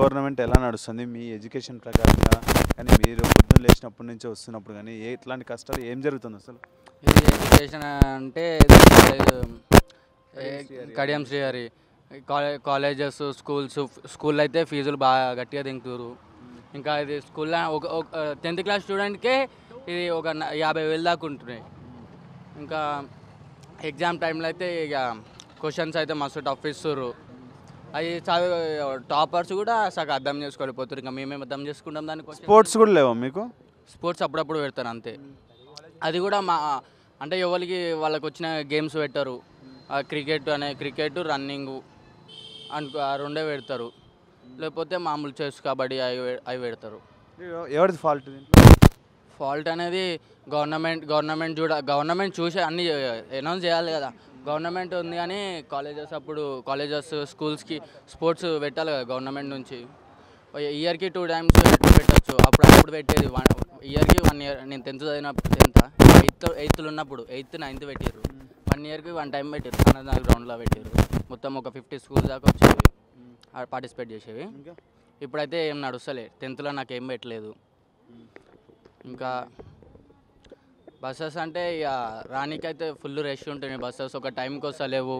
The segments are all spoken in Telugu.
గవర్నమెంట్ ఎలా నడుస్తుంది మీ ఎడ్యుకేషన్ ప్రకారంగా? కానీ మీరు పొద్దున్న లేచినప్పటి నుంచి వస్తున్నప్పుడు కానీ ఎట్లాంటి కష్టాలు ఏం జరుగుతుంది అసలు? ఇది ఎడ్యుకేషన్ అంటే కడియం శ్రీహరి కాలేజెస్ స్కూల్లో అయితే ఫీజులు బాగా గట్టిగా తింటున్నారు. ఇంకా ఇది స్కూల్లో ఒక 10th క్లాస్ స్టూడెంట్కే ఇది ఒక 50,000 దాకా ఉంటున్నాయి. ఇంకా ఎగ్జామ్ టైంలో అయితే ఇక క్వశ్చన్స్ అయితే మస్తు టఫ్ ఇస్తుర్రు. అవి చదువు టాపర్స్ కూడా సగం అర్థం చేసుకోలేకపోతారు. ఇంకా మేమేం అర్థం చేసుకుంటాం దానికి. స్పోర్ట్స్ కూడా లేవా మీకు? స్పోర్ట్స్ అప్పుడప్పుడు పెడతారు అంతే. అది కూడా అంటే ఎవరికి వాళ్ళకి వచ్చిన గేమ్స్ పెట్టరు. క్రికెట్ రన్నింగ్ ఆ రెండే పెడతారు. లేకపోతే మామూలు చెస్ కబడ్డీ అవి పెడతారు. ఎవరిది ఫాల్ట్? ఫాల్ట్ అనేది గవర్నమెంట్ చూసి అన్నీ అనౌన్స్ చేయాలి కదా. గవర్నమెంట్ ఉంది కానీ కాలేజెస్ స్కూల్స్కి స్పోర్ట్స్ పెట్టాలి కదా గవర్నమెంట్ నుంచి. ఇయర్కి 2 times పెట్టచ్చు. అప్పుడు పెట్టేది ఇయర్కి 1 year. నేను 10th చదివిన 8th ఉన్నప్పుడు 8th 9th పెట్టారు. 1 yearకి 1 time పెట్టారు. అన్నదాన గ్రౌండ్లో పెట్టారు. మొత్తం ఒక 50 schools దాకా వచ్చేవి పార్టిసిపేట్ చేసేవి. ఇప్పుడైతే ఏం నడుస్తలే. 10thలో నాకేం పెట్టలేదు. ఇంకా బస్సెస్ అంటే ఇక రానికైతే ఫుల్ రష్ ఉంటుంది. బస్సెస్ ఒక టైంకి వస్తలేవు.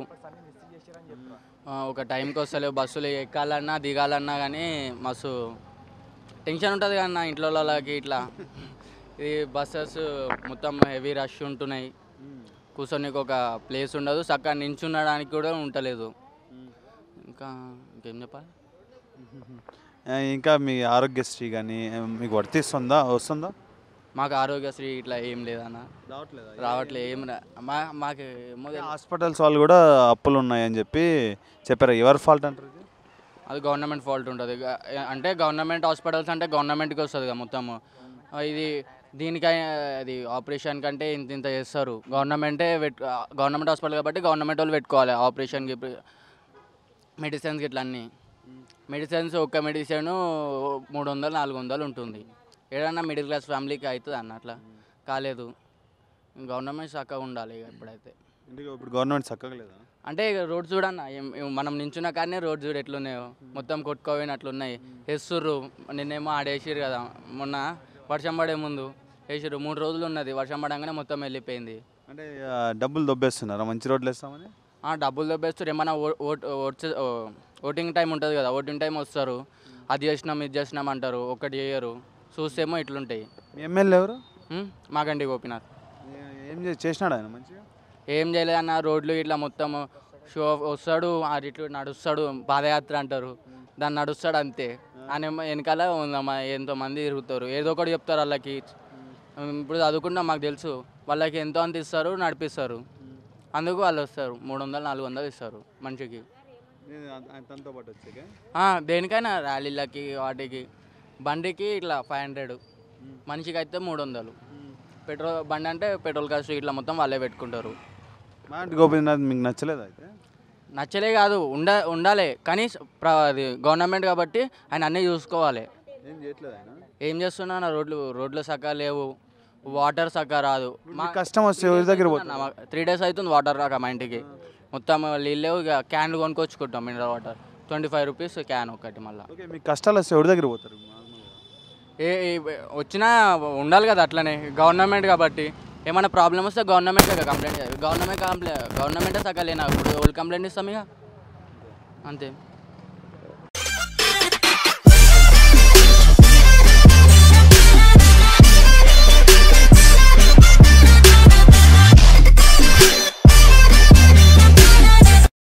బస్సులు ఎక్కాలన్నా దిగాలన్నా కానీ మస్తు టెన్షన్ ఉంటుంది కదా నా ఇంట్లో వాళ్ళకి. ఇట్లా ఈ బస్సెస్ మొత్తం హెవీ రష్ ఉంటున్నాయి. కూర్చొనికి ఒక ప్లేస్ ఉండదు. చక్కగా నించుండడానికి కూడా ఉండలేదు. ఇంకేం చెప్పాలి? ఇంకా మీ ఆరోగ్యశ్రీ కానీ మీకు వస్తుందా? మాకు ఆరోగ్యశ్రీ ఇట్లా ఏం లేదన్న. రావట్లేదు. ఏం మాకు హాస్పిటల్స్ వాళ్ళు కూడా అప్పులు ఉన్నాయని చెప్పారు. ఎవరి ఫాల్ట్ అంటారు? అది గవర్నమెంట్ ఫాల్ట్ ఉంటుంది. అంటే గవర్నమెంట్ హాస్పిటల్స్ అంటే గవర్నమెంట్కి వస్తుంది కదా మొత్తము. ఇది దీనికై అది ఆపరేషన్ కంటే ఇంత చేస్తారు. గవర్నమెంట్ హాస్పిటల్ కాబట్టి గవర్నమెంట్ వాళ్ళు పెట్టుకోవాలి ఆపరేషన్కి. మెడిసిన్స్కి ఇట్లా అన్నీ మెడిసిన్స్ ఒక్క మెడిసిన్ 300-400 ఉంటుంది. ఏదన్నా మిడిల్ క్లాస్ ఫ్యామిలీకి అవుతుంది అన్న. అట్లా కాలేదు. గవర్నమెంట్ చక్కగా ఉండాలి ఇప్పుడైతే. ఇప్పుడు గవర్నమెంట్ చక్కగా లేదా అంటే రోడ్స్ చూడన్న మనం నించున్న కానీ రోడ్స్ చూడు ఎట్లున్నాయో మొత్తం కొట్టుకోపోయినట్లున్నాయి. వేస్తుర్రు. నిన్నేమో ఆడేసిర్రు కదా మొన్న వర్షం పడే ముందు వేసిర్రు. 3 రోజులు ఉన్నది. వర్షం పడంగానే మొత్తం వెళ్ళిపోయింది. అంటే డబ్బులు దొబ్బేస్తున్నారా మంచి రోడ్లు వేస్తామని? డబ్బులు దొబ్బేస్తారు. ఏమన్నా ఓటింగ్ టైం ఉంటుంది కదా. ఓటింగ్ టైం వస్తారు. అది చేసినాం ఇది చేసినాం అంటారు. ఒక్కటి చేయరు. చూస్తేమో ఇట్లుంటాయి. ఎమ్మెల్యే ఎవరు? మాగంటి గోపీనాథ్. ఏం చేసినాడు ఆయన మంచిగా? ఏం చేయలేదన్న. రోడ్లు ఇట్లా మొత్తం షో వస్తాడు. ఇట్లు నడుస్తాడు. పాదయాత్ర అంటారు దాన్ని. నడుస్తాడు అంతే. ఆయన వెనకాల ఎంతోమంది తిరుగుతారు. ఏదో ఒకటి చెప్తారు వాళ్ళకి. ఇప్పుడు చదువుకుంటాం మాకు తెలుసు. వాళ్ళకి ఎంతో అంత ఇస్తారు, నడిపిస్తారు. అందుకు వాళ్ళు వస్తారు. 300-400 ఇస్తారు మనిషికి. దేనికైనా ర్యాలీలకి వాటికి. బండికి ఇట్లా 500, మనిషికి అయితే 300. బండి అంటే పెట్రోల్ కాస్ట్ ఇట్లా మొత్తం వాళ్ళే పెట్టుకుంటారు. గోపీనాథ్ మీకు నచ్చలేదు? అయితే నచ్చలే కాదు, ఉండాలి కానీ అది గవర్నమెంట్ కాబట్టి ఆయన అన్నీ చూసుకోవాలి. ఏం చేస్తున్నా? రోడ్లు సక్క లేవు. వాటర్ సక్క రాదు. కష్టం వస్తే 3 days అవుతుంది వాటర్ రాక మా ఇంటికి. మొత్తం నీళ్ళు లేవు. ఇక క్యాన్లు కొనుక్కొచ్చుకుంటాం మినరల్ వాటర్. 25 rupees క్యాన్ ఒకటి. మళ్ళీ మీకు కష్టాలు వస్తే ఎవరి దగ్గర పోతారు? వచ్చినా ఉండాలి కదా అట్లనే. గవర్నమెంట్ కాబట్టి ఏమైనా ప్రాబ్లం వస్తే గవర్నమెంట్ కంప్లైంట్ చేయాలి. గవర్నమెంటే సక్క లేనా ఇప్పుడు కంప్లైంట్ ఇస్తాం ఇక అంతే.